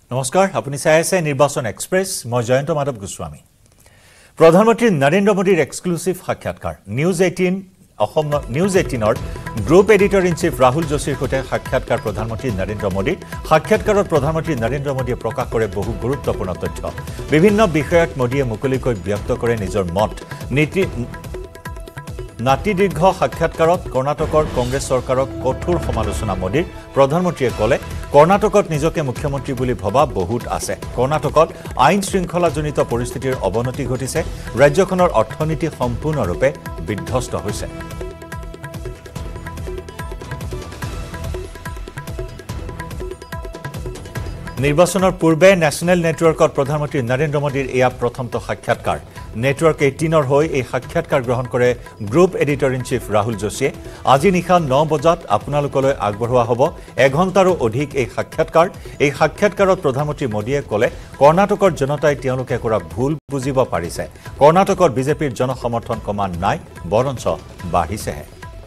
नमस्कार আপুনি চাই আছে নিৰ্বাচন এক্সপ্ৰেছ মই জয়ন্ত মাধৱ গোস্বামী প্ৰধানমন্ত্ৰী নৰেন্দ্ৰ মোদীৰ এক্সক্লুসিভ সাক্ষাৎকাৰ নিউজ 18ৰ group editor in chief Rahul যোশীৰ সৈতে সাক্ষাৎকাৰ প্ৰধানমন্ত্ৰী নৰেন্দ্ৰ মোদীৰ সাক্ষাৎকাৰত প্ৰধানমন্ত্ৰী নৰেন্দ্ৰ মোদীয়ে প্ৰকাশ কৰে বহু গুৰুত্বপূৰ্ণ তথ্য বিভিন্ন বিষয়ত মোদীয়ে মুকলিকৈ ব্যক্ত কৰে নিজৰ মত নাটি দীৰ্ঘ সাক্ষাৎকাৰত কৰ্ণাটকৰ কংগ্ৰেছ চৰকাৰক কঠোৰ সমালোচনা মোদীৰ প্ৰধানমন্ত্ৰীয়ে ক'লে কৰ্ণাটকত নিজকে মুখ্যমন্ত্ৰী বুলি ভবা বহুত আছে কৰ্ণাটকত আইন শৃংখলাজনিত পৰিস্থিতিৰ অৱনতি ঘটিছে ৰাজ্যখনৰ অৰ্থনীতি সম্পূৰ্ণৰূপে বিধ্বস্ত হৈছে নিৰ্বাচনৰ পূৰ্বে নেশ্যনেল নেটৱৰ্কত প্ৰধানমন্ত্ৰী নৰেন্দ্ৰ মোদীৰ এয়া প্ৰথমটো সাক্ষাৎকাৰ নেটৱৰ্ক 18ৰ হৈ এই সাক্ষাৎকাৰ গ্ৰহণ কৰে group editor in chief Rahul যোশীয়ে আজি নিশা 9 বজাত আপোনালোকলৈ আগবঢ়োৱা হ'ব এঘণ্টাৰো অধিক এই সাক্ষাৎকাৰত প্ৰধানমন্ত্ৰী মোদীয়ে ক'লে কৰ্ণাটকৰ জনতাই তেওঁলোকে কৰা ভুল বুজিব পাৰিছে কৰ্ণাটকৰ বিজেপিৰ জনসমৰ্থন কমা নাই বৰঞ্চ বাঢ়িছেহে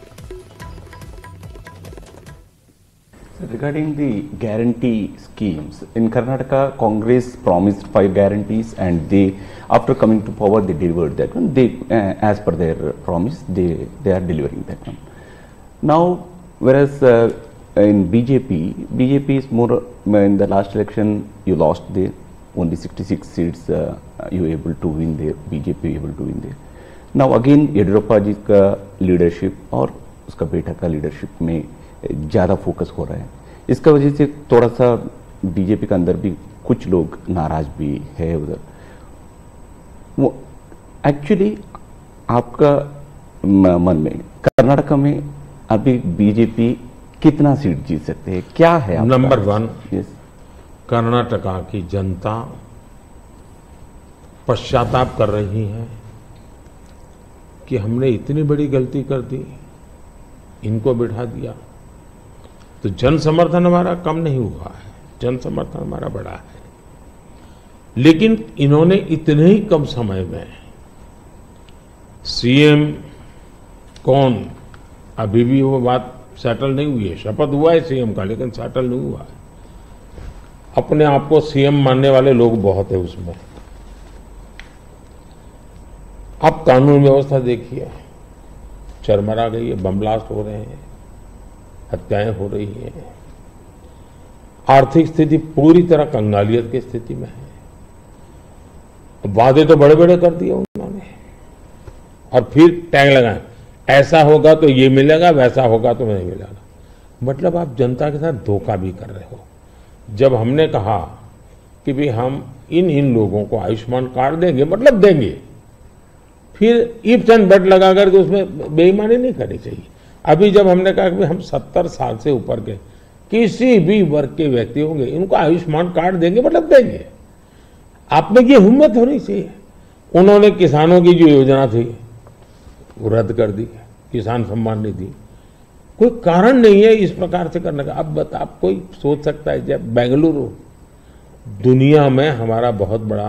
Regarding the guarantee schemes, in Karnataka, Congress promised 5 guarantees and they, after coming to power, they delivered that one. They, as per their promise, they are delivering that one. Now, whereas in BJP is more, in the last election, you lost there, only 66 seats you were able to win there, BJP able to win there. Now again, Yediyurappa ji ka leadership और उसका बेटा का leadership में ज़्यादा focus हो रहा है इसका वजह से थोड़ा सा बीजेपी के अंदर भी कुछ लोग नाराज भी है उधर वो एक्चुअली आपका मन में कर्नाटक में अभी बीजेपी कितना सीट जीत सकते हैं क्या है नंबर 1 कर्नाटका की जनता पश्चाताप कर रही है कि हमने इतनी बड़ी गलती कर दी इनको बिठा दिया तो जन समर्थन हमारा कम नहीं हुआ है जन समर्थन हमारा बढ़ा है लेकिन इन्होंने इतने ही कम समय में सीएम कौन अभी भी वो बात सेटल नहीं हुई है शपथ हुआ है सीएम का लेकिन सेटल नहीं हुआ है अपने आप को सीएम मानने वाले लोग बहुत है उसमें अब कानून व्यवस्था देखिए चरमरा गई है बम ब्लास्ट हो रहे हैं हत्याएं हो रही हैं आर्थिक स्थिति पूरी तरह कंगालियत की स्थिति में है वादे तो बड़े बड़े कर दिए उन्होंने और फिर टैग लगाए ऐसा होगा तो ये मिलेगा वैसा होगा तो नहीं मिलेगा मतलब आप जनता के साथ धोखा भी कर रहे हो जब हमने कहा कि भाई हम इन लोगों को आयुष्मान कार्ड देंगे मतलब देंगे फिर इफ्स एंड बट लगा करके उसमें बेईमानी नहीं करनी चाहिए अभी जब हमने कहा कि हम 70 साल से ऊपर के किसी भी वर्ग के व्यक्ति होंगे इनको आयुष्मान कार्ड देंगे मतलब देंगे आप में ये हिम्मत होनी चाहिए उन्होंने किसानों की जो योजना थी वो रद्द कर दी किसान सम्मान निधि कोई कारण नहीं है इस प्रकार से करने का अब आप कोई सोच सकता है जब बेंगलुरु दुनिया में हमारा बहुत बड़ा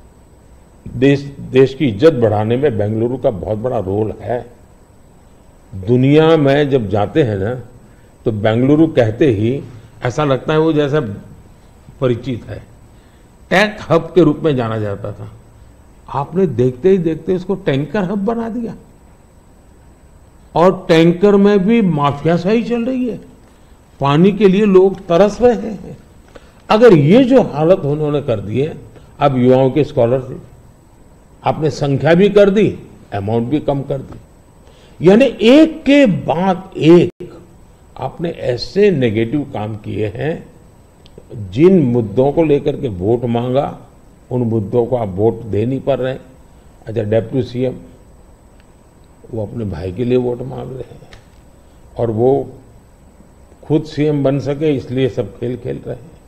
देश की इज्जत बढ़ाने में बेंगलुरु का बहुत बड़ा रोल है दुनिया में जब जाते हैं ना तो बेंगलुरु कहते ही ऐसा लगता है वो जैसा परिचित है टैंक हब के रूप में जाना जाता था आपने देखते ही देखते इसको टैंकर हब बना दिया और टैंकर में भी माफियाशाही चल रही है पानी के लिए लोग तरस रहे हैं अगर ये जो हालत उन्होंने कर दी है अब युवाओं की स्कॉलरशिप आपने संख्या भी कर दी अमाउंट भी कम कर दी यानी एक के बाद एक आपने ऐसे नेगेटिव काम किए हैं जिन मुद्दों को लेकर के वोट मांगा उन मुद्दों को आप वोट दे नहीं पा रहे हैं अच्छा डेप्यूटी सीएम वो अपने भाई के लिए वोट मांग रहे हैं और वो खुद सीएम बन सके इसलिए सब खेल खेल रहे हैं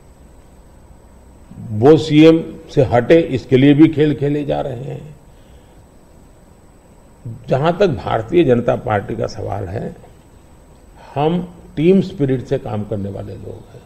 वो सीएम से हटे इसके लिए भी खेल खेले जा रहे हैं जहां तक भारतीय जनता पार्टी का सवाल है हम टीम स्पिरिट से काम करने वाले लोग हैं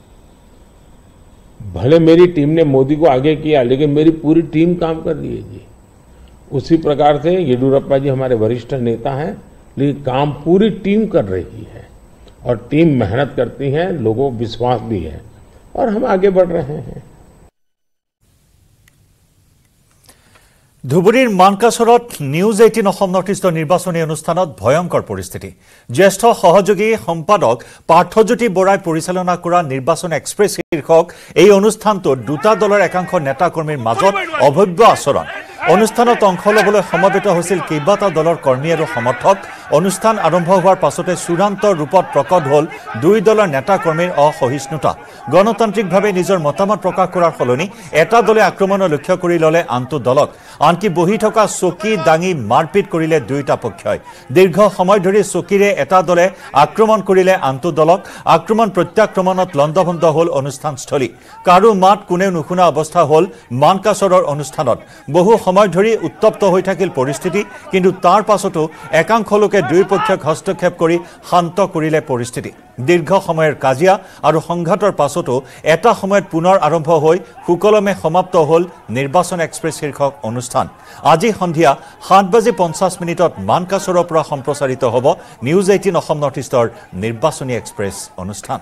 भले मेरी टीम ने मोदी को आगे किया लेकिन मेरी पूरी टीम काम कर रही है जी उसी प्रकार से येदियुरप्पा जी हमारे वरिष्ठ नेता हैं लेकिन काम पूरी टीम कर रही है और टीम मेहनत करती है लोगों को विश्वास भी है और हम आगे बढ़ रहे हैं। ধুবুৰীৰ মানকাচৰত নিউজ 18 অসম নৰ্থ ইষ্টৰ নিৰ্বাচনী অনুষ্ঠানত ভয়ংকৰ পৰিস্থিতি। জ্যেষ্ঠ সহযোগী সম্পাদক পাৰ্থজ্যোতি বৰাই পৰিচালনা কৰা নিৰ্বাচন এক্সপ্ৰেছ শীৰ্ষক এই অনুষ্ঠানটোত দুটা দলৰ একাংশ নেতা কৰ্মীৰ মাজত অভব্য আচৰণ। অনুষ্ঠানত অংশ ল'বলৈ সমবেত হৈছিল কেইবাটা দলৰ কৰ্মী আৰু সমৰ্থক। অনুষ্ঠান আৰম্ভ হোৱাৰ পাছতে চূড়ান্ত ৰূপত প্ৰকট হ'ল দুই দলৰ নেতা কৰ্মীৰ অসহিষ্ণুতা। গণতান্ত্ৰিকভাৱে নিজৰ মতামত প্ৰকাশ কৰাৰ সলনি এটা দলে আক্ৰমণৰ লক্ষ্য কৰি ল'লে আনটো দলক। আনকি বহি থকা চকী দাঙি মাৰপিট কৰিলে দুয়োটা পক্ষই। দীৰ্ঘ সময় ধৰি চকীৰে এটা দলে আক্ৰমণ কৰিলে আনটো দলক। আক্ৰমণ প্ৰত্যাক্ৰমণত লণ্ডভণ্ড হ'ল অনুষ্ঠানস্থলী। কাৰো মাত কোনেও নুশুনা অৱস্থা হ'ল মানকাচৰৰ অনুষ্ঠানত। বহু সময় ধৰি উত্তপ্ত হৈ থাকিল পৰিস্থিতি, কিন্তু তাৰ পাছতো একাংশ লোকে দুই পক্ষক হস্তক্ষেপ কৰি শান্ত কৰিলে পৰিস্থিতি। দীৰ্ঘ সময়ৰ কাজিয়া আৰু সংঘাতৰ পাছতো এটা সময়ত পুনৰ আৰম্ভ হৈ সুকলমে সমাপ্ত হ'ল নিৰ্বাচন এক্সপ্ৰেছ শীৰ্ষক অনুষ্ঠান। আজি সন্ধিয়া 7:50 মানকাচৰৰ পৰা সম্প্ৰচাৰিত হ'ব নিউজ 18 অসম নৰ্থ ইষ্টৰ নিৰ্বাচনী এক্সপ্ৰেছ অনুষ্ঠান।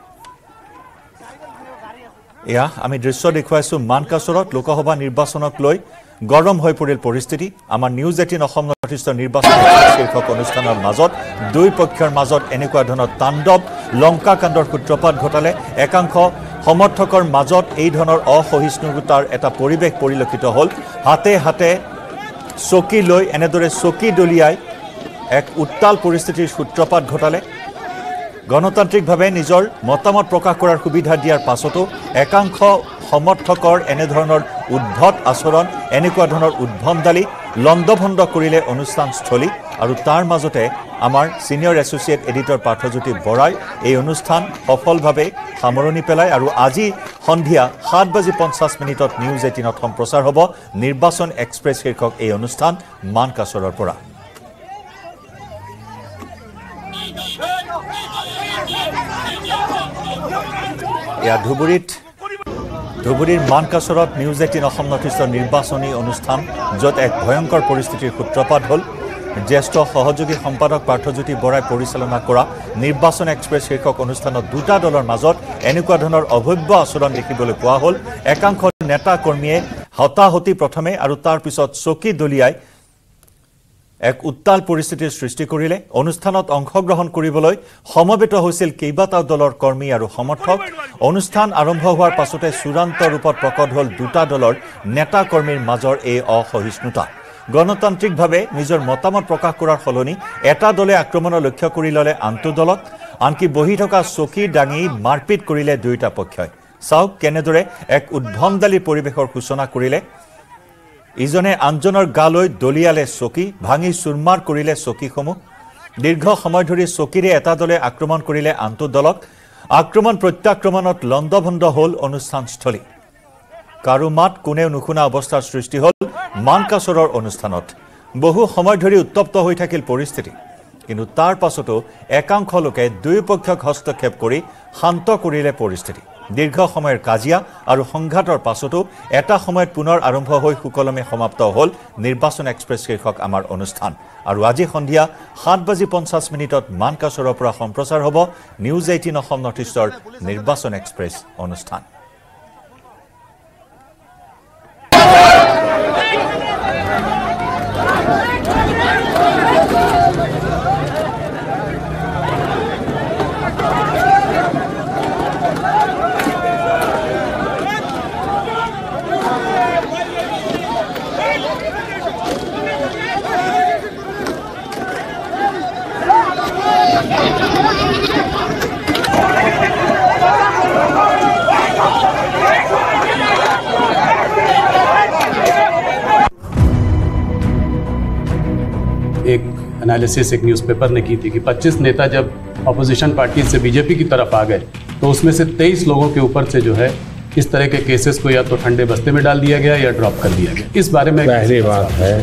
এয়া আমি দৃশ্য দেখুৱাইছোঁ মানকাচৰত লোকসভা নিৰ্বাচনক লৈ গৰম হৈ পৰিল পৰিস্থিতি। আমাৰ নিউজ 18 অসম নৰ্থ ইষ্টৰ নিৰ্বাচন শীৰ্ষক অনুষ্ঠানৰ মাজত দুই পক্ষৰ মাজত এনেকুৱা ধৰণৰ তাণ্ডৱ লংকাকাণ্ডৰ সূত্ৰপাত ঘটালে। একাংশ সমৰ্থকৰ মাজত এই ধৰণৰ অসহিষ্ণুতাৰ এটা পৰিৱেশ পৰিলক্ষিত হ'ল। হাতে হাতে চকী লৈ এনেদৰে চকী দলিয়াই এক উত্তাল পৰিস্থিতিৰ সূত্ৰপাত ঘটালে। গণতান্ত্ৰিকভাৱে নিজৰ মতামত প্ৰকাশ কৰাৰ সুবিধা দিয়াৰ পাছতো একাংশ সমৰ্থকৰ এনেধৰণৰ উদ্ধত আচৰণ, এনেকুৱা ধৰণৰ উদ্ভণ্ডালি লণ্ডভণ্ড কৰিলে অনুষ্ঠানস্থলী। আৰু তাৰ মাজতে আমাৰ ছিনিয়ৰ এছ'চিয়েট এডিটৰ পাৰ্থজ্যোতি বৰাই এই অনুষ্ঠান সফলভাৱে সামৰণি পেলায়। আৰু আজি সন্ধিয়া 7:50 নিউজ 18ত সম্প্ৰচাৰ হ'ব নিৰ্বাচন এক্সপ্ৰেছ শীৰ্ষক এই অনুষ্ঠান মানকাচৰৰ পৰা। এয়া ধুবুৰীৰ মানকাচৰত নিউজ 18 অসম নৰ্থ ইষ্টৰ নিৰ্বাচনী অনুষ্ঠান, য'ত এক ভয়ংকৰ পৰিস্থিতিৰ সূত্ৰপাত হ'ল। জ্যেষ্ঠ সহযোগী সম্পাদক পাৰ্থজ্যোতি বৰাই পৰিচালনা কৰা নিৰ্বাচন এক্সপ্ৰেছ শীৰ্ষক অনুষ্ঠানত দুটা দলৰ মাজত এনেকুৱা ধৰণৰ অভব্য আচৰণ দেখিবলৈ পোৱা হ'ল। একাংশ নেতা কৰ্মীয়ে হতাহতি প্ৰথমে আৰু তাৰ পিছত চকী দলিয়াই এক উত্তাল পৰিস্থিতিৰ সৃষ্টি কৰিলে। অনুষ্ঠানত অংশগ্ৰহণ কৰিবলৈ সমবেত হৈছিল কেইবাটাও দলৰ কৰ্মী আৰু সমৰ্থক। অনুষ্ঠান আৰম্ভ হোৱাৰ পাছতে চূড়ান্ত ৰূপত প্ৰকট হ'ল দুটা দলৰ নেতা কৰ্মীৰ মাজৰ এই অসহিষ্ণুতা। গণতান্ত্ৰিকভাৱে নিজৰ মতামত প্ৰকাশ কৰাৰ সলনি এটা দলে আক্ৰমণৰ লক্ষ্য কৰি ল'লে আনটো দলক। আনকি বহি থকা চকী দাঙি মাৰপিট কৰিলে দুয়োটা পক্ষই। চাওক কেনেদৰে এক উদ্ভণ্ডালিৰ পৰিৱেশৰ সূচনা কৰিলে। ইজনে আনজনৰ গালৈ দলিয়ালে চকী, ভাঙি চুৰমাৰ কৰিলে চকীসমূহ। দীৰ্ঘ সময় ধৰি চকীৰে এটা দলে আক্ৰমণ কৰিলে আনটো দলক। আক্ৰমণ প্ৰত্যাক্ৰমণত লণ্ডভণ্ড হ'ল অনুষ্ঠানস্থলী। কাৰো মাত কোনেও নুশুনা অৱস্থাৰ সৃষ্টি হ'ল মানকাচৰৰ অনুষ্ঠানত। বহু সময় ধৰি উত্তপ্ত হৈ থাকিল পৰিস্থিতি, কিন্তু তাৰ পাছতো একাংশ লোকে দুয়োপক্ষক হস্তক্ষেপ কৰি শান্ত কৰিলে পৰিস্থিতি। দীৰ্ঘ সময়ৰ কাজিয়া আৰু সংঘাতৰ পাছতো এটা সময়ত পুনৰ আৰম্ভ হৈ সুকলমে সমাপ্ত হ'ল নিৰ্বাচন এক্সপ্ৰেছ শীৰ্ষক আমাৰ অনুষ্ঠান। আৰু আজি সন্ধিয়া 7:50 মানকাচৰৰ পৰা সম্প্ৰচাৰ হ'ব নিউজ 18 অসম নৰ্থ ইষ্টৰ নিৰ্বাচন এক্সপ্ৰেছ অনুষ্ঠান। एक एनालिसिस एक न्यूज़पेपर ने की थी कि 25 नेता जब अपोजिशन पार्टी से बीजेपी की तरफ आ गए तो उसमें से 23 लोगों के ऊपर से जो है इस तरह के केसेस को या तो ठंडे बस्ते में डाल दिया गया या ड्रॉप कर दिया गया। इस बारे में पहली बात है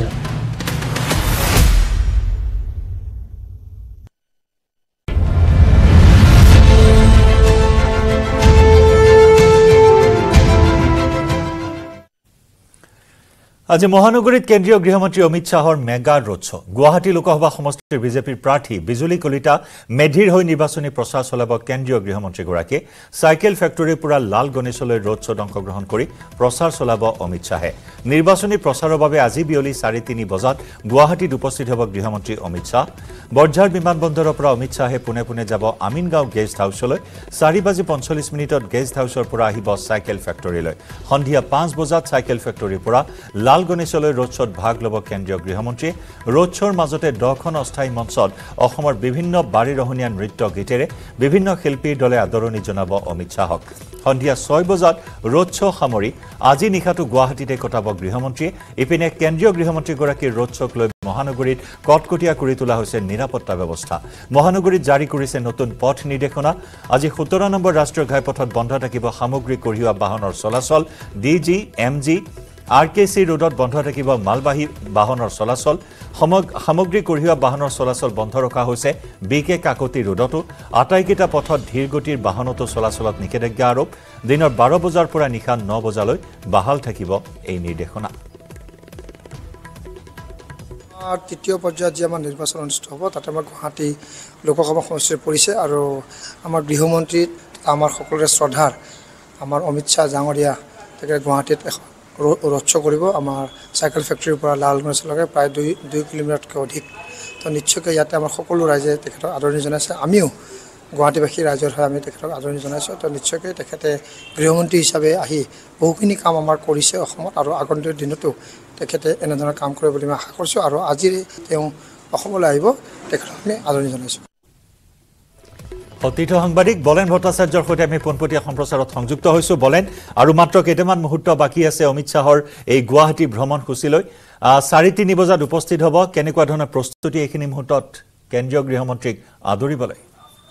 আজি মহানগৰীত কেন্দ্ৰীয় গৃহমন্ত্ৰী অমিত শ্বাহৰ mega road show' Guwahati Lok Sabha সমষ্টিৰ বিজেপিৰ প্ৰাৰ্থী বিজুলী কলিতা মেধিৰ হৈ নিৰ্বাচনী প্ৰচাৰ চলাব কেন্দ্ৰীয় গৃহমন্ত্ৰীগৰাকীয়ে চাইকেল ফেক্টৰীৰ পৰা লাল গণেশলৈ ৰোড শ্ব'ত অংশগ্ৰহণ কৰি প্ৰচাৰ চলাব অমিত শ্বাহে নিৰ্বাচনী প্ৰচাৰৰ বাবে আজি বিয়লি 3:30 বজাত গুৱাহাটীত উপস্থিত হ'ব গৃহমন্ত্ৰী অমিত শ্বাহ বৰঝাৰ বিমানবন্দৰৰ পৰা অমিত শ্বাহে পুনে পুনে যাব আমিনগাঁও গেষ্ট হাউচলৈ 4:45 গেষ্ট হাউচৰ পৰা আহিব চাইকেল ফেক্টৰীলৈ সন্ধিয়া 5 বজাত চাইকেল ফেক্টৰীৰ পৰা লাল গণেশলৈ ৰোড শ্ব'ত ভাগ ল'ব কেন্দ্ৰীয় গৃহমন্ত্ৰী ৰোড শ্ব'ৰ মাজতে 10খন অস্থায়ী মঞ্চত অসমৰ বিভিন্ন বাৰীৰহণীয়া নৃত্য গীতেৰে বিভিন্ন শিল্পীৰ দলে আদৰণি জনাব অমিত শ্বাহক সন্ধিয়া 6 বজাত ৰোড শ্ব' সামৰি আজি নিশাটো গুৱাহাটীতে কটাব গৃহমন্ত্ৰীয়ে ইপিনে কেন্দ্ৰীয় গৃহমন্ত্ৰীগৰাকীৰ ৰোড শ্ব'ক লৈ মহানগৰীত কটকটীয়া কৰি তোলা হৈছে নিৰাপত্তা ব্যৱস্থা মহানগৰীত জাৰি কৰিছে নতুন পথ নিৰ্দেশনা আজি 17 নম্বৰ ৰাষ্ট্ৰীয় ঘাইপথত বন্ধ থাকিব সামগ্ৰী কঢ়িওৱা বাহনৰ চলাচল ডিজি এমজি আৰকেসি ৰোডত বন্ধ থাকিব মালবাহী বাহনৰ চলাচল সামগ্ৰী কঢ়িওৱা বাহনৰ চলাচল বন্ধ ৰখা হৈছে বিকে কাকতি ৰোডতো আটাইকেইটা পথত ধীৰ গতিৰ বাহনতো চলাচলত নিষেধাজ্ঞা আৰোপ দিনৰ 12 বজাৰ পৰা নিশা 9 বজালৈ বাহাল থাকিব এই নিৰ্দেশনা তৃতীয় পৰ্যায়ত যে আমাৰ নিৰ্বাচন অনুষ্ঠিত হ'ব তাতে আমাৰ গুৱাহাটী লোকসভা সমষ্টিৰ পৰিছে আৰু আমাৰ গৃহমন্ত্ৰী আমাৰ সকলোৰে শ্ৰদ্ধাৰ আমাৰ অমিত শ্বাহ ডাঙৰীয়া তেখেতে গুৱাহাটীত ৰোড শ্ব' কৰিব আমাৰ চাইকেল ফেক্টৰীৰ পৰা লাল গণেশলৈকে প্ৰায় 2 কিলোমিটাৰতকৈ অধিক তো নিশ্চয়কৈ ইয়াতে আমাৰ সকলো ৰাইজে তেখেতক আদৰণি জনাইছে আমিও গুৱাহাটীবাসী ৰাইজৰ হৈ আমি তেখেতক আদৰণি জনাইছোঁ তো নিশ্চয়কৈ তেখেতে গৃহমন্ত্ৰী হিচাপে আহি বহুখিনি কাম আমাৰ কৰিছে অসমত আৰু আগন্তুক দিনতো তেখেতে এনেধৰণৰ কাম কৰিব বুলি মই আশা কৰিছোঁ আৰু আজি তেওঁ অসমলৈ আহিব তেখেতক আমি আদৰণি জনাইছোঁ অতীত সাংবাদিক বলেন ভট্টাচাৰ্যৰ সৈতে আমি পোনপটীয়া সম্প্ৰচাৰত সংযুক্ত হৈছোঁ বলেন আৰু মাত্ৰ কেইটামান মুহূৰ্ত বাকী আছে অমিত শ্বাহৰ এই গুৱাহাটী ভ্ৰমণসূচীলৈ 3:30 বজাত উপস্থিত হ'ব কেনেকুৱা ধৰণৰ প্ৰস্তুতি এইখিনি মুহূৰ্তত কেন্দ্ৰীয় গৃহমন্ত্ৰীক আদৰিবলৈ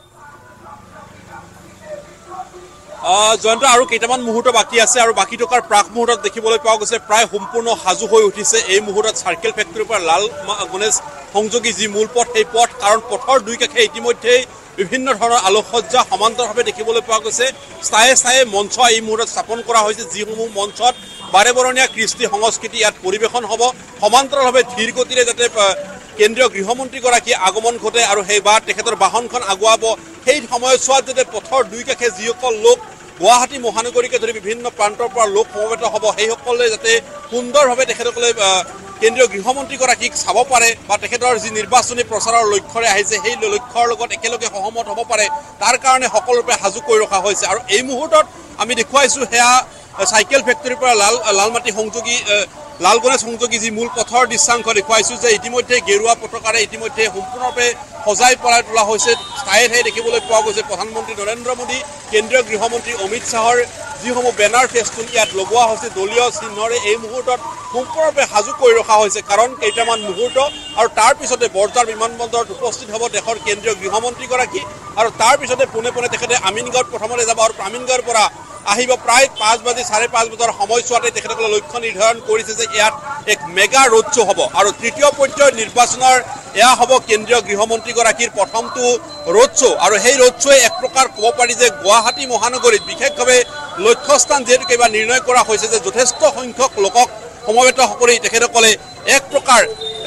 জয়ন্ত আৰু কেইটামান মুহূৰ্ত বাকী আছে আৰু বাকী টকাৰ প্ৰাক মুহূৰ্তত দেখিবলৈ পোৱা গৈছে প্ৰায় সম্পূৰ্ণ সাজু হৈ উঠিছে এই মুহূৰ্তত চাৰ্কেল ফেক্টৰীৰ পৰা লাল গণেশ সংযোগী যি মূল পথ সেই পথ কাৰণ পথৰ দুই কাষে ইতিমধ্যেই বিভিন্ন ধৰণৰ আলোকসজ্জা সমান্তৰভাৱে দেখিবলৈ পোৱা গৈছে স্থায়ে স্থায়ে মঞ্চ এই মুহূৰ্তত স্থাপন কৰা হৈছে যিসমূহ মঞ্চত বাৰেবৰণীয়া কৃষ্টি সংস্কৃতি ইয়াত পৰিৱেশন হ'ব সমান্তৰালভাৱে ধীৰ গতিৰে যাতে কেন্দ্ৰীয় গৃহমন্ত্ৰীগৰাকী আগমন ঘটে আৰু সেইবাৰ তেখেতৰ বাহনখন আগুৱাব সেই সময়ছোৱাত যাতে পথৰ দুই কাষে যিসকল লোক গুৱাহাটী মহানগৰীকে ধৰি বিভিন্ন প্ৰান্তৰ পৰা লোক সমবেত হ'ব সেইসকলে যাতে সুন্দৰভাৱে তেখেতসকলে কেন্দ্ৰীয় গৃহমন্ত্ৰীগৰাকীক চাব পাৰে বা তেখেতৰ যি নিৰ্বাচনী প্ৰচাৰৰ লক্ষ্যৰে আহিছে সেই লক্ষ্যৰ লগত একেলগে সহমত হ'ব পাৰে তাৰ কাৰণে সকলোৰে সাজু কৰি ৰখা হৈছে আৰু এই মুহূৰ্তত আমি দেখুৱাইছোঁ সেয়া চাইকেল ফেক্টৰীৰ পৰা লালমাটি সংযোগী লাল গণেশ সংযোগী যি মূল পথৰ দৃশ্যাংশ দেখুৱাইছোঁ যে ইতিমধ্যে গেৰুৱা পতাকাৰে ইতিমধ্যে সম্পূৰ্ণৰূপে সজাই পৰাই তোলা হৈছে ঠায়ে ঠায়ে দেখিবলৈ পোৱা গৈছে প্ৰধানমন্ত্ৰী নৰেন্দ্ৰ মোদী কেন্দ্ৰীয় গৃহমন্ত্ৰী অমিত শ্বাহৰ যিসমূহ বেনাৰ ফেষ্টুন ইয়াত লগোৱা হৈছে দলীয় চিহ্নৰে এই মুহূৰ্তত সম্পূৰ্ণৰূপে সাজু কৰি ৰখা হৈছে কাৰণ কেইটামান মুহূৰ্ত আৰু তাৰ পিছতে বৰঝাৰ বিমানবন্দৰত উপস্থিত হ'ব দেশৰ কেন্দ্ৰীয় গৃহমন্ত্ৰীগৰাকী আৰু তাৰ পিছতে পোনে পোনে তেখেতে আমিনগাঁৱত প্ৰথমতে যাব আৰু আমিনগাঁৱৰ পৰা আহিব প্ৰায় 5:30 বজাৰ সময়ছোৱাতে তেখেতসকলে লক্ষ্য নিৰ্ধাৰণ কৰিছে যে ইয়াত এক মেগা ৰোড শ্ব' হ'ব আৰু তৃতীয় পৰ্যায়ৰ নিৰ্বাচনৰ এয়া হ'ব কেন্দ্ৰীয় গৃহমন্ত্ৰীগৰাকীৰ প্ৰথমটো ৰোড শ্ব' আৰু সেই ৰোড শ্ব'য়ে এক প্ৰকাৰ ক'ব পাৰি যে গুৱাহাটী মহানগৰীত বিশেষভাৱে লক্ষ্যস্থান যিহেতুকে এইবাৰ নিৰ্ণয় কৰা হৈছে যে যথেষ্ট সংখ্যক লোকক সমবেত কৰি তেখেতসকলে এক প্ৰকাৰ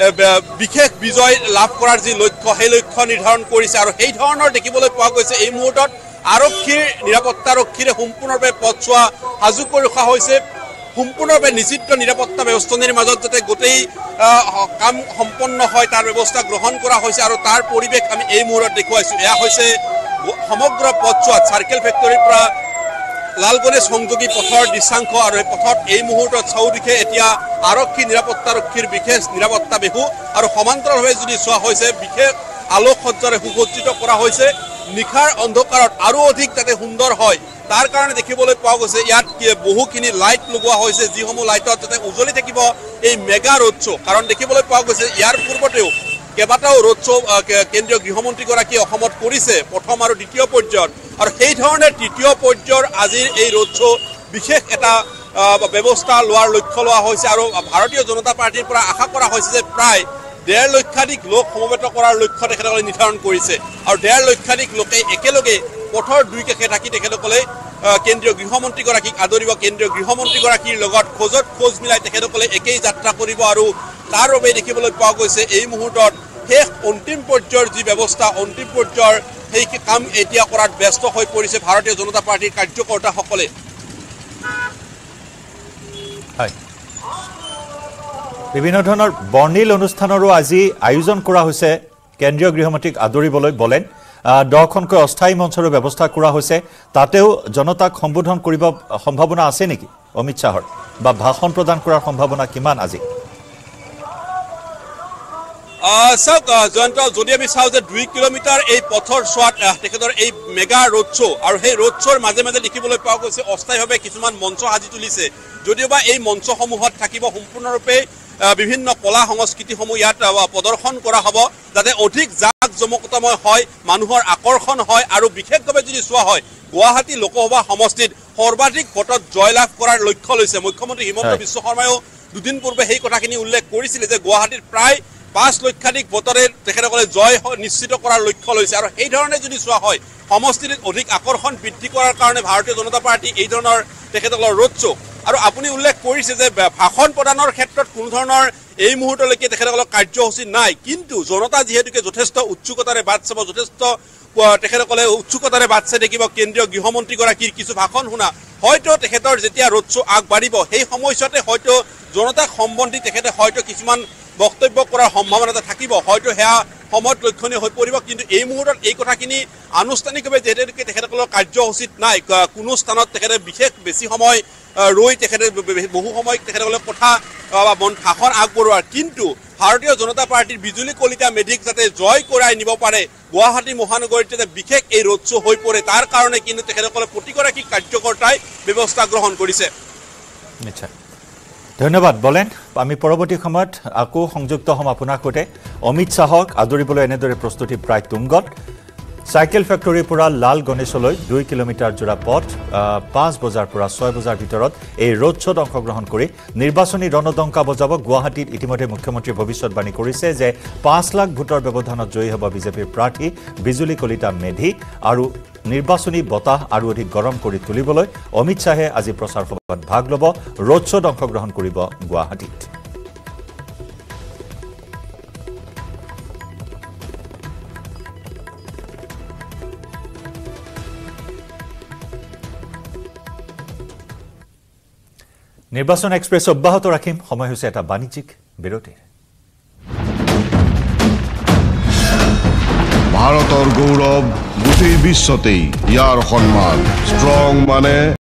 বিশেষ বিজয় লাভ কৰাৰ যি লক্ষ্য সেই লক্ষ্য নিৰ্ধাৰণ কৰিছে আৰু সেই ধৰণৰ দেখিবলৈ পোৱা গৈছে এই মুহূৰ্তত আৰক্ষীৰ নিৰাপত্তাৰক্ষীৰে সম্পূৰ্ণৰূপে পথছোৱা সাজু কৰি ৰখা হৈছে সম্পূৰ্ণৰূপে নিশ্চিত নিৰাপত্তা ব্যৱস্থানিৰ মাজত যাতে গোটেই কাম সম্পন্ন হয় তাৰ ব্যৱস্থা গ্ৰহণ কৰা হৈছে আৰু তাৰ পৰিৱেশ আমি এই মুহূৰ্তত দেখুৱাইছোঁ এয়া হৈছে সমগ্ৰ পথছোৱাত চাৰ্কেল ফেক্টৰীৰ পৰা লাল গণেশ সংযোগী পথৰ দৃশ্যাংশ আৰু এই পথত এই মুহূৰ্তত চৌদিশে এতিয়া আৰক্ষী নিৰাপত্তাৰক্ষীৰ বিশেষ নিৰাপত্তা বেহু আৰু সমান্তৰালভাৱে যদি চোৱা হৈছে বিশেষ আলোকসজ্জাৰে সুসজ্জিত কৰা হৈছে নিশাৰ অন্ধকাৰত আৰু অধিক যাতে সুন্দৰ হয় তাৰ কাৰণে দেখিবলৈ পোৱা গৈছে ইয়াত বহুখিনি লাইট লগোৱা হৈছে যিসমূহ লাইটত যাতে উজ্বলি থাকিব এই মেগা ৰোড শ্ব' কাৰণ দেখিবলৈ পোৱা গৈছে ইয়াৰ পূৰ্বতেও কেইবাটাও ৰোড শ্ব' কেন্দ্ৰীয় গৃহমন্ত্ৰীগৰাকীয়ে অসমত কৰিছে প্ৰথম আৰু দ্বিতীয় পৰ্যায়ত আৰু সেই ধৰণে তৃতীয় পৰ্যায়ৰ আজিৰ এই ৰোড শ্ব' বিশেষ এটা ব্যৱস্থা লোৱাৰ লক্ষ্য লোৱা হৈছে আৰু ভাৰতীয় জনতা পাৰ্টীৰ পৰা আশা কৰা হৈছে যে প্ৰায় 1.5 লক্ষাধিক লোক সমবেত কৰাৰ লক্ষ্য তেখেতসকলে নিৰ্ধাৰণ কৰিছে আৰু 1.5 লক্ষাধিক লোকে একেলগে পথৰ দুই কাষে থাকি তেখেতসকলে কেন্দ্ৰীয় গৃহমন্ত্ৰীগৰাকীক আদৰিব কেন্দ্ৰীয় গৃহমন্ত্ৰীগৰাকীৰ লগত খোজত খোজ মিলাই তেখেতসকলে একেই যাত্ৰা কৰিব আৰু তাৰ বাবে দেখিবলৈ পোৱা গৈছে এই মুহূৰ্তত শেষ অন্তিম পৰ্যায়ৰ যি ব্যৱস্থা অন্তিম পৰ্যায়ৰ সেই কাম এতিয়া কৰাত ব্যস্ত হৈ পৰিছে ভাৰতীয় জনতা পাৰ্টিৰ কাৰ্যকৰ্তাসকলে বিভিন্ন ধৰণৰ বৰ্ণিল অনুষ্ঠানৰো আজি আয়োজন কৰা হৈছে কেন্দ্ৰীয় গৃহমন্ত্ৰীক আদৰিবলৈ বলেন 10খনকৈ অস্থায়ী মঞ্চৰ ব্যৱস্থা কৰা হৈছে তাতেও জনতাক সম্বোধন কৰিব সম্ভাৱনা আছে নেকি অমিত শাহৰ বা ভাষণ প্ৰদান কৰাৰ সম্ভাৱনা কিমান আজি চাওক জয়ন্ত যদি আমি চাওঁ যে 2 কিলোমিটাৰ এই পথৰ ছোৱাত তেখেতৰ এই মেগা ৰোড শ্ব' আৰু সেই ৰোড শ্ব'ৰ মাজে মাজে দেখিবলৈ পোৱা গৈছে অস্থায়ীভাৱে কিছুমান মঞ্চ সাজি তুলিছে যদিওবা এই মঞ্চসমূহত থাকিব সম্পূৰ্ণৰূপে বিভিন্ন কলা সংস্কৃতিসমূহ ইয়াত প্ৰদৰ্শন কৰা হ'ব যাতে অধিক জাক জমকতাময় হয় মানুহৰ আকৰ্ষণ হয় আৰু বিশেষভাৱে যদি চোৱা হয় গুৱাহাটী লোকসভা সমষ্টিত সৰ্বাধিক ভোটত জয়লাভ কৰাৰ লক্ষ্য লৈছে মুখ্যমন্ত্ৰী হিমন্ত বিশ্ব শৰ্মায়ো দুদিন পূৰ্বে সেই কথাখিনি উল্লেখ কৰিছিলে যে গুৱাহাটীৰ প্ৰায় 5 লক্ষাধিক ভোটৰে তেখেতসকলে জয় নিশ্চিত কৰাৰ লক্ষ্য লৈছে আৰু এই ধৰণে যদি চোৱা হয় সমষ্টিত অধিক আকৰ্ষণ বৃদ্ধি কৰাৰ কাৰণে ভাৰতীয় জনতা পাৰ্টি এই ধৰণৰ তেখেতসকলৰ ৰোড শ্ব' আৰু আপুনি উল্লেখ কৰিছে যে ভাষণ প্ৰদানৰ ক্ষেত্ৰত কোনো ধৰণৰ এই মুহূৰ্তলৈকে তেখেতসকলৰ কাৰ্যসূচী নাই কিন্তু জনতা যিহেতুকে যথেষ্ট উৎসুকতাৰে বাট চাব যথেষ্ট তেখেতসকলে উৎসুকতাৰে বাট চাই দেখিব কেন্দ্ৰীয় গৃহমন্ত্ৰীগৰাকীৰ কিছু ভাষণ শুনা হয়তো তেখেতৰ যেতিয়া ৰোড শ্ব' আগবাঢ়িব সেই সময়ছোৱাতে হয়তো জনতাক সম্বন্ধি তেখেতে হয়তো কিছুমান বক্তব্য কৰাৰ সম্ভাৱনা থাকিব হয়তো হেয়া সময়ত লক্ষণীয় হৈ পৰিব কিন্তু এই মুহূৰ্তত এই কথাখিনি আনুষ্ঠানিকভাৱে যেহেতু তেখেতসকলৰ কাৰ্যসূচীত নাই কোনো স্থানত তেখেতে বিশেষ বেছি সময় ৰৈ তেখেতে বহু সময় তেখেতসকলে কথা বা ভাষণ আগবঢ়োৱাৰ কিন্তু ভাৰতীয় জনতা পাৰ্টিৰ বিজুলী কলিতা মেধিক যাতে জয় কৰাই নিব পাৰে গুৱাহাটী মহানগৰীত যাতে বিশেষ এই ৰোড শ্ব' হৈ পৰে তাৰ কাৰণে কিন্তু তেখেতসকলে প্ৰতিগৰাকী কাৰ্যকৰ্তাই ব্যৱস্থা গ্ৰহণ কৰিছে নিশ্চয় ধন্যবাদ বলেন আমি পৰৱৰ্তী সময়ত আকৌ সংযুক্ত হম আপোনাৰ সৈতে অমিত শাহক আদৰিবলৈ এনেদৰে প্ৰস্তুতি প্ৰায় তুংগত সাইকেল ফেক্টৰীৰ পৰা লাল গণেশলৈ 2 কিলোমিটাৰ জোৰা পথ 5 বজাৰ পৰা 6 বজাৰ ভিতৰত এই ৰোড শ্ব'ত অংশগ্ৰহণ কৰি নিৰ্বাচনী ৰণদংকা বজাব গুৱাহাটীত ইতিমধ্যে মুখ্যমন্ত্ৰী ভৱিষ্যৎবাণী কৰিছে যে 5 লাখ ভোটৰ ব্যৱধানত জয়ী হ'ব বিজেপিৰ প্ৰাৰ্থী বিজুলী কলিতা মেধি আৰু নিৰ্বাচনী বতাহ আৰু অধিক গৰম কৰি তুলিবলৈ অমিত শাহে আজি প্ৰচাৰ সভাত ভাগ ল'ব ৰোড শ্ব'ত অংশগ্ৰহণ কৰিব গুৱাহাটীত নিৰ্বাচন এক্সপ্ৰেছ অব্যাহত ৰাখিম সময় হৈছে এটা বাণিজ্যিক বিৰতিৰ ভাৰতৰ গৌৰৱ গোটেই বিশ্বতেই ইয়াৰ সন্মান ষ্ট্ৰং মানে